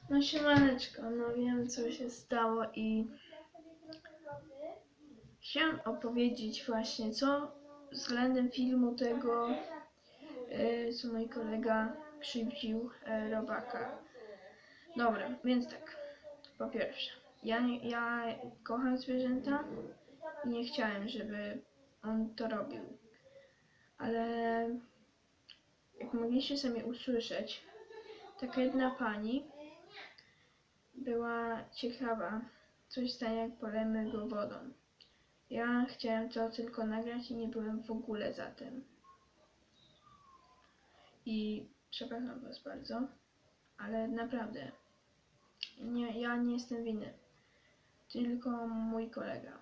No siemaneczko, no wiem co się stało i chciałam opowiedzieć właśnie co względem filmu tego, co mój kolega krzywdził robaka. Dobra, więc tak, po pierwsze, ja kocham zwierzęta i nie chciałem, żeby on to robił, ale jak mogliście sami usłyszeć, taka jedna pani była ciekawa, co się stanie jak polejemy go wodą. Ja chciałem to tylko nagrać i nie byłem w ogóle za tym. I przepraszam was bardzo, ale naprawdę, ja nie jestem winny. Tylko mój kolega.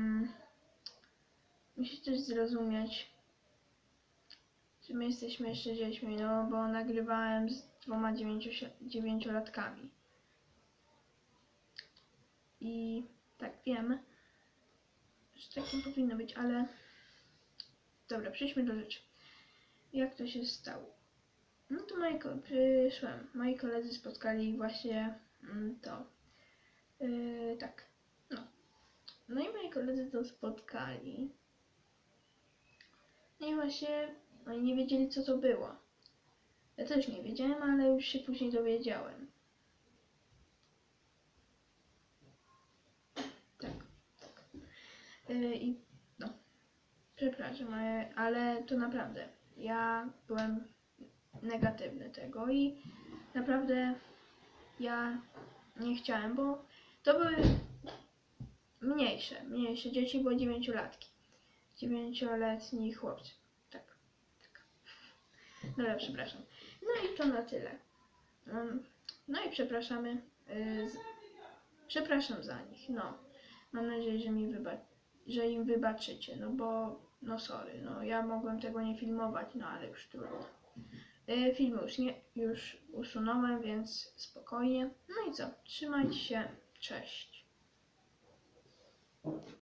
Musicie też zrozumieć, że my jesteśmy jeszcze dziećmi, no bo nagrywałem z 9-latkami. I tak wiem, że tak nie powinno być, ale dobra, przejdźmy do rzeczy. Jak to się stało? No to przyszłem. Moi koledzy spotkali właśnie to. Tak. No. No i moi koledzy to spotkali. No i właśnie oni nie wiedzieli co to było. Ja też nie wiedziałem, ale już się później dowiedziałem. Tak, tak. I no, przepraszam, ale to naprawdę. Ja byłem negatywny tego i naprawdę ja nie chciałem, bo to były mniejsze dzieci, bo 9-latki. 9-letni chłopcy. Tak, tak. Dobra, przepraszam. No i to na tyle. No i przepraszamy. Przepraszam za nich. No. Mam nadzieję, że im wybaczycie. No bo, no sorry. No ja mogłem tego nie filmować, no ale już trudno. Film już usunąłem, więc spokojnie. No i co? Trzymajcie się. Cześć.